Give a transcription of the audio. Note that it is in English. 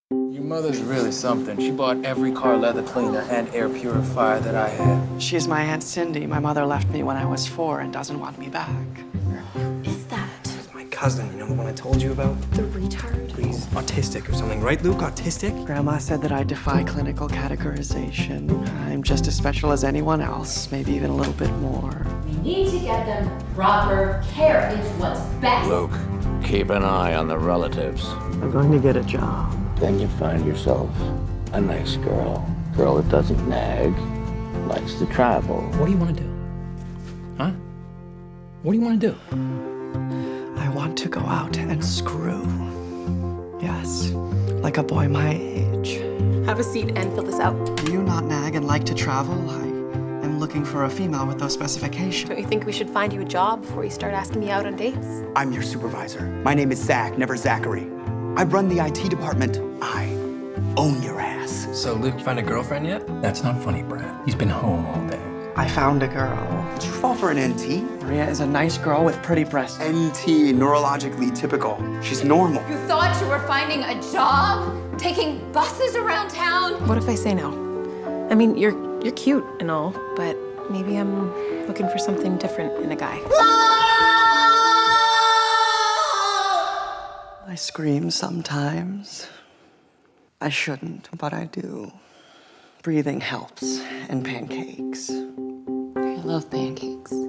Your mother's really something. She bought every car leather cleaner and air purifier that I had. She's my Aunt Cindy. My mother left me when I was 4 and doesn't want me back. Is that? It's my cousin, you know, the one I told you about? The retard? Please, autistic or something, right, Luke? Autistic? Grandma said that I defy clinical categorization. I'm just as special as anyone else, maybe even a little bit more. We need to get them proper care. It's what's best. Luke, keep an eye on the relatives. I'm going to get a job. Then you find yourself a nice girl. Girl that doesn't nag, likes to travel. What do you want to do? Huh? What do you want to do? I want to go out and screw. Yes, like a boy my age. Have a seat and fill this out. Do you not nag and like to travel? I am looking for a female with those specifications. Don't you think we should find you a job before you start asking me out on dates? I'm your supervisor. My name is Zach, never Zachary. I run the IT department. I own your ass. So, Luke, you find a girlfriend yet? That's not funny, Brad. He's been home all day. I found a girl. Did you fall for an NT? Maria is a nice girl with pretty breasts. NT, neurologically typical. She's normal. You thought you were finding a job? Taking buses around town? What if I say no? I mean, you're cute and all, but maybe I'm looking for something different in a guy. I scream sometimes. I shouldn't, but I do. Breathing helps, and pancakes. I love pancakes.